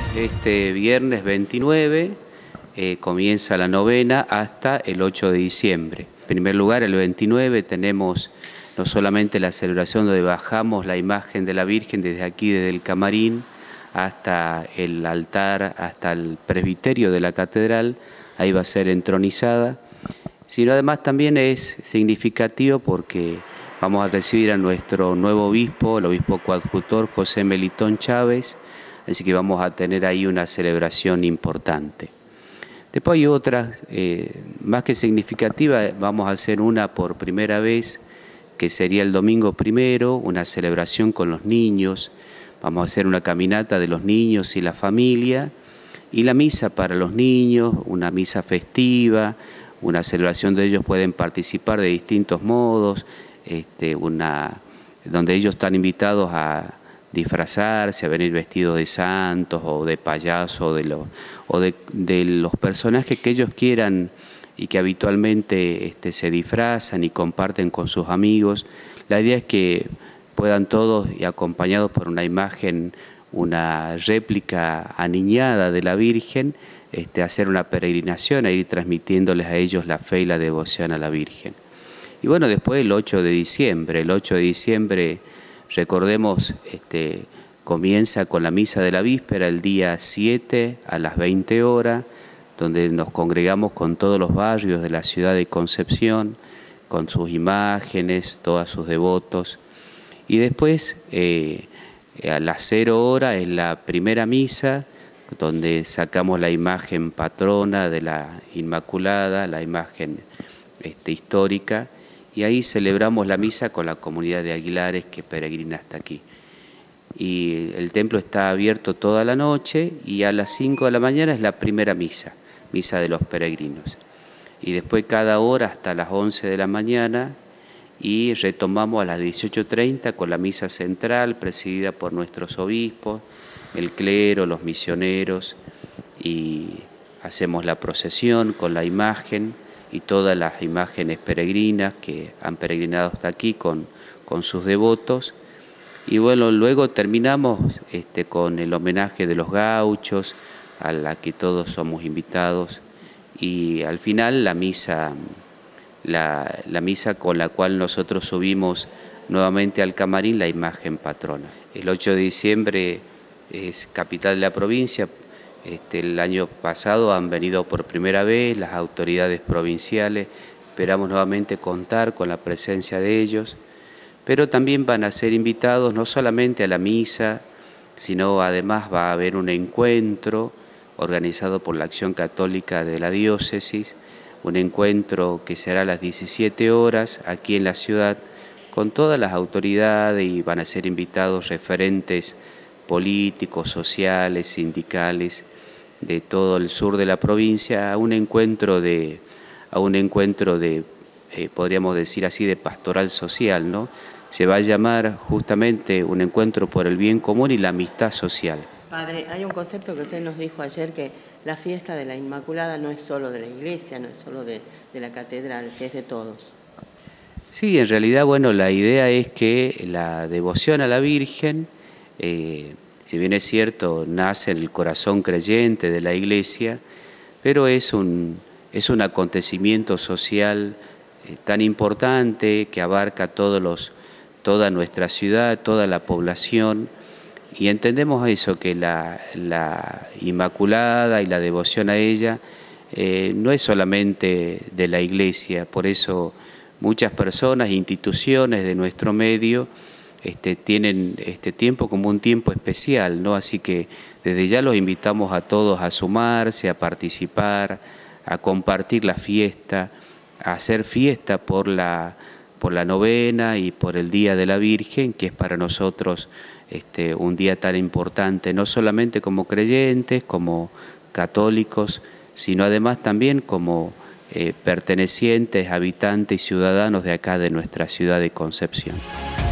Este viernes 29 comienza la novena hasta el 8 de diciembre. En primer lugar, el 29 tenemos no solamente la celebración donde bajamos la imagen de la Virgen desde aquí, desde el camarín, hasta el altar, hasta el presbiterio de la catedral, ahí va a ser entronizada, sino además también es significativo porque vamos a recibir a nuestro nuevo obispo, el obispo coadjutor José Melitón Chávez, así que vamos a tener ahí una celebración importante. Después hay otras, más que significativa, vamos a hacer una por primera vez, que sería el domingo primero, una celebración con los niños. Vamos a hacer una caminata de los niños y la familia, y la misa para los niños, una misa festiva, una celebración donde ellos pueden participar de distintos modos, donde ellos están invitados a disfrazarse, a venir vestidos de santos o de payasos o de los personajes que ellos quieran y que habitualmente se disfrazan y comparten con sus amigos. La idea es que puedan todos, y acompañados por una imagen, una réplica aniñada de la Virgen, hacer una peregrinación e ir transmitiéndoles a ellos la fe y la devoción a la Virgen. Y bueno, después el 8 de diciembre, recordemos, comienza con la misa de la víspera el día 7 a las 20 horas, donde nos congregamos con todos los barrios de la ciudad de Concepción, con sus imágenes, todos sus devotos. Y después, a las 0 horas, es la primera misa, donde sacamos la imagen patrona de la Inmaculada, la imagen histórica, y ahí celebramos la misa con la comunidad de Aguilares que peregrina hasta aquí. Y el templo está abierto toda la noche y a las 5 de la mañana es la primera misa de los peregrinos. Y después cada hora hasta las 11 de la mañana y retomamos a las 18:30 con la misa central presidida por nuestros obispos, el clero, los misioneros, y hacemos la procesión con la imagen y todas las imágenes peregrinas que han peregrinado hasta aquí con sus devotos. Y bueno, luego terminamos con el homenaje de los gauchos, a la que todos somos invitados, y al final la misa con la cual nosotros subimos nuevamente al camarín la imagen patrona. El 8 de diciembre es capital de la provincia. El año pasado han venido por primera vez las autoridades provinciales, esperamos nuevamente contar con la presencia de ellos, pero también van a ser invitados no solamente a la misa, sino además va a haber un encuentro organizado por la Acción Católica de la Diócesis, un encuentro que será a las 17 horas aquí en la ciudad con todas las autoridades, y van a ser invitados referentes políticos, sociales, sindicales de todo el sur de la provincia a un encuentro de podríamos decir así, de pastoral social, ¿no? Se va a llamar justamente un encuentro por el bien común y la amistad social. Padre, hay un concepto que usted nos dijo ayer, que la fiesta de la Inmaculada no es solo de la iglesia, no es solo de la catedral, que es de todos. Sí, en realidad, bueno, la idea es que la devoción a la Virgen, si bien es cierto, nace en el corazón creyente de la iglesia, pero es un acontecimiento social tan importante que abarca toda nuestra ciudad, toda la población, y entendemos eso, que la Inmaculada y la devoción a ella no es solamente de la iglesia. Por eso muchas personas e instituciones de nuestro medio tienen este tiempo como un tiempo especial, ¿no? Así que desde ya los invitamos a todos a sumarse, a participar, a compartir la fiesta, a hacer fiesta por la novena y por el Día de la Virgen, que es para nosotros un día tan importante, no solamente como creyentes, como católicos, sino además también como pertenecientes, habitantes y ciudadanos de acá, de nuestra ciudad de Concepción.